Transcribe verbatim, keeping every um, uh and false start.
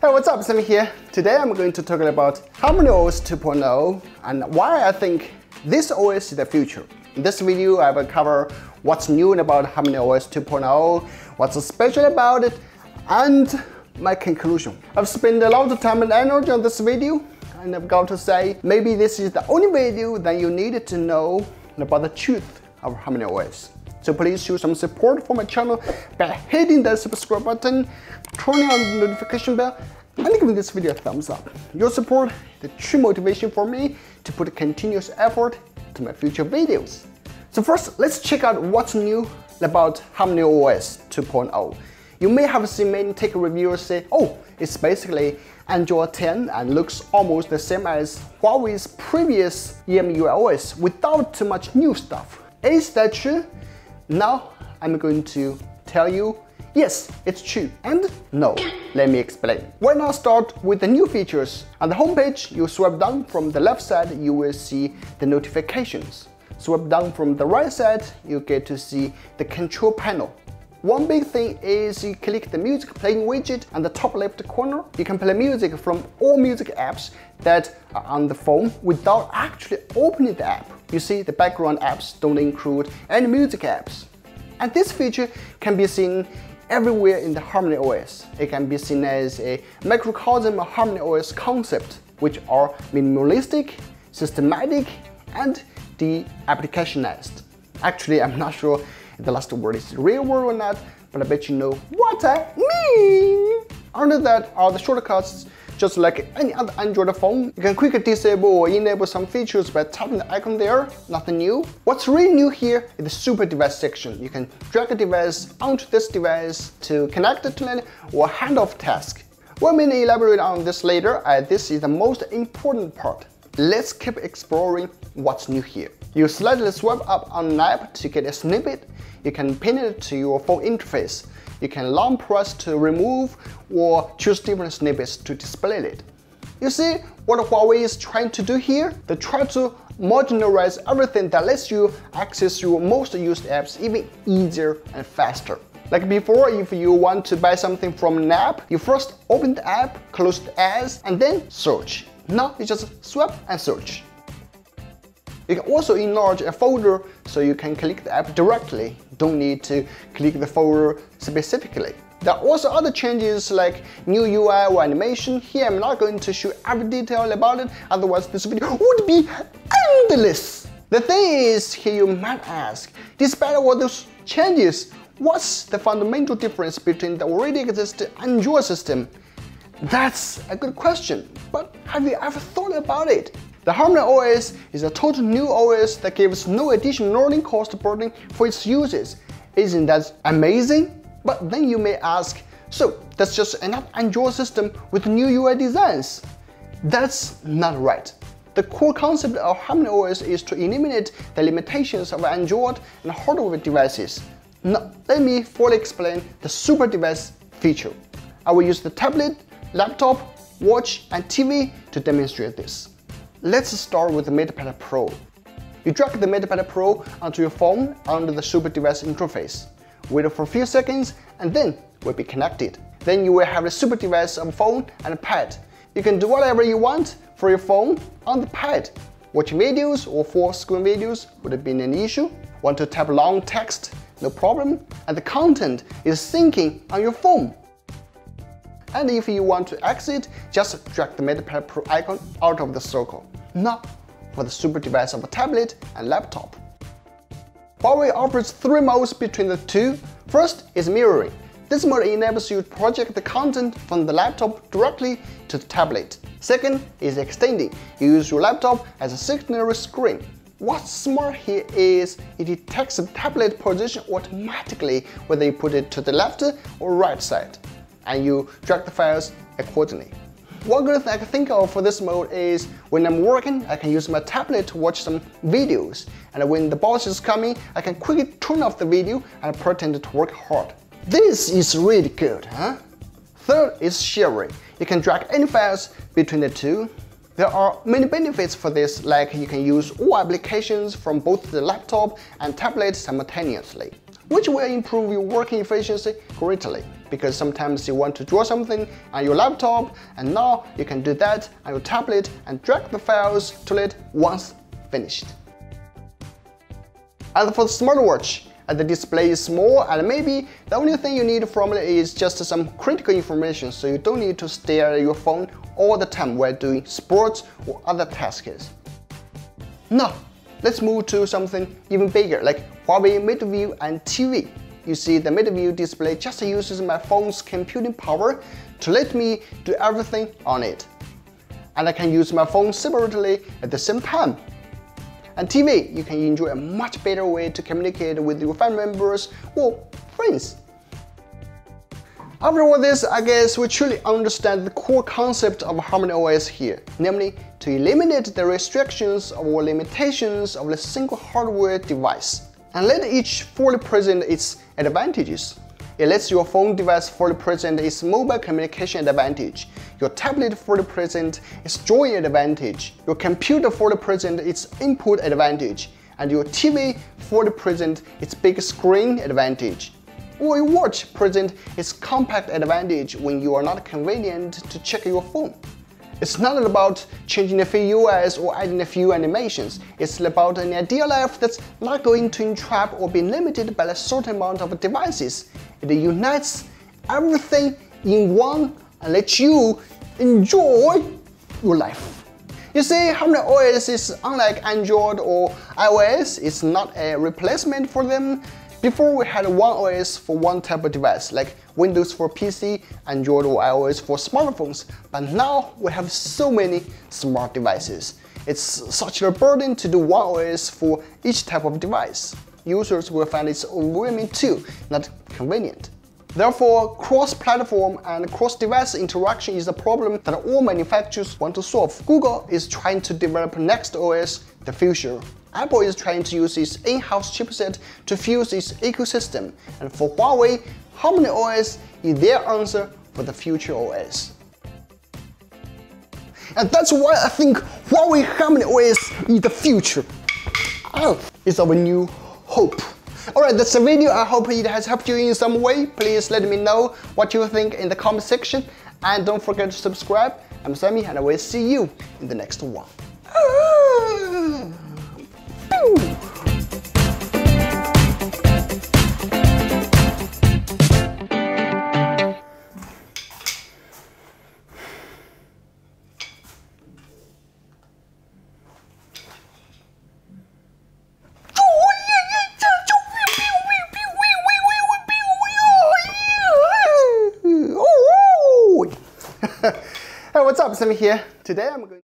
Hey, what's up? Sam here. Today I'm going to talk about Harmony O S two point oh and why I think this O S is the future. In this video, I will cover what's new about Harmony O S two point oh, what's special about it, and my conclusion. I've spent a lot of time and energy on this video, and I've got to say, maybe this is the only video that you needed to know about the truth of Harmony O S. So please show some support for my channel by hitting that subscribe button, turning on the notification bell, and giving this video a thumbs up. Your support is the true motivation for me to put continuous effort to my future videos. So first, let's check out what's new about Harmony O S two point oh. You may have seen many tech reviewers say, oh, it's basically Android ten and looks almost the same as Huawei's previous E M U I O S without too much new stuff. Is that true? Now I'm going to tell you, yes, it's true, and no. Let me explain. Why not start with the new features? On the homepage, you swipe down from the left side, you will see the notifications. Swipe down from the right side, you get to see the control panel. One big thing is you click the music playing widget on the top left corner. You can play music from all music apps that are on the phone without actually opening the app. You see, the background apps don't include any music apps. And this feature can be seen everywhere in the Harmony O S. It can be seen as a microcosm of Harmony O S concept, which are minimalistic, systematic, and de-applicationized. Actually, I'm not sure if the last word is the real word or not, but I bet you know what I mean. Under that are the shortcuts. Just like any other Android phone, you can quickly disable or enable some features by tapping the icon there. Nothing new. What's really new here is the super device section. You can drag a device onto this device to connect it to it or hand off task. We'll maybe elaborate on this later, as this is the most important part. Let's keep exploring what's new here. You slightly swipe up on an app to get a snippet. You can pin it to your phone interface. You can long press to remove or choose different snippets to display it. You see what Huawei is trying to do here? They try to modularize everything that lets you access your most used apps even easier and faster. Like before, if you want to buy something from an app, you first open the app, close the ads, and then search. Now you just swipe and search. You can also enlarge a folder so you can click the app directly. Don't need to click the folder specifically. There are also other changes like new U I or animation. Here I'm not going to show every detail about it, otherwise this video would be endless. The thing is, here you might ask, despite all those changes, what's the fundamental difference between the already existing Android system? That's a good question, but have you ever thought about it? The Harmony O S is a total new O S that gives no additional learning cost burden for its users. Isn't that amazing? But then you may ask, so that's just another Android system with new U I designs? That's not right. The core concept of Harmony O S is to eliminate the limitations of Android and hardware devices. Now, let me fully explain the super device feature. I will use the tablet, laptop, watch, and T V to demonstrate this. Let's start with the MatePad Pro. You drag the MatePad Pro onto your phone under the super device interface. Wait for a few seconds and then will be connected. Then you will have a super device of phone and a pad. You can do whatever you want for your phone on the pad. Watching videos or full screen videos would have been an issue. Want to type long text? No problem. And the content is syncing on your phone. And if you want to exit, just drag the MatePad Pro icon out of the circle. Now for the super device of a tablet and laptop. Huawei offers three modes between the two. First is mirroring. This mode enables you to project the content from the laptop directly to the tablet. Second is extending. You use your laptop as a secondary screen. What's smart here is it detects the tablet position automatically whether you put it to the left or right side, and you drag the files accordingly. One good thing I can think of for this mode is when I'm working, I can use my tablet to watch some videos, and when the boss is coming, I can quickly turn off the video and pretend to work hard. This is really good, huh? Third is sharing. You can drag any files between the two. There are many benefits for this, like you can use all applications from both the laptop and tablet simultaneously, which will improve your working efficiency greatly. because sometimes you want to draw something on your laptop, and now you can do that on your tablet and drag the files to it once finished. And for the smartwatch, and the display is small, and maybe the only thing you need from it is just some critical information, so you don't need to stare at your phone all the time while doing sports or other tasks. Now, let's move to something even bigger, like Huawei MateView and T V. You see, the MateView display just uses my phone's computing power to let me do everything on it. And I can use my phone separately at the same time. And T V, you can enjoy a much better way to communicate with your family members or friends. After all this, I guess we truly understand the core concept of Harmony O S here, namely to eliminate the restrictions or limitations of a single hardware device, and let each fully present its advantages. It lets your phone device fully present its mobile communication advantage, your tablet fully present its drawing advantage, your computer fully present its input advantage, and your T V fully present its big screen advantage. Or your watch present its compact advantage when you are not convenient to check your phone. It's not about changing a few U Is or adding a few animations. It's about an ideal life that's not going to entrap or be limited by a certain amount of devices. It unites everything in one and lets you enjoy your life. You see, Harmony O S is unlike Android or iOS. It's not a replacement for them. Before, we had one O S for one type of device, like Windows for P C, Android or iOS for smartphones, but now we have so many smart devices. It's such a burden to do one O S for each type of device. Users will find it overwhelming too, not convenient. Therefore, cross-platform and cross-device interaction is a problem that all manufacturers want to solve. Google is trying to develop next O S, the future. Apple is trying to use its in-house chipset to fuse its ecosystem, and for Huawei, Harmony O S is their answer for the future O S. And that's why I think Huawei Harmony O S is the future. Oh, it's our new hope. Alright, that's the video. I hope it has helped you in some way. Please let me know what you think in the comment section, and don't forget to subscribe. I'm Sammy, and I will see you in the next one. Hey, what's up? Sammy here. Today I'm going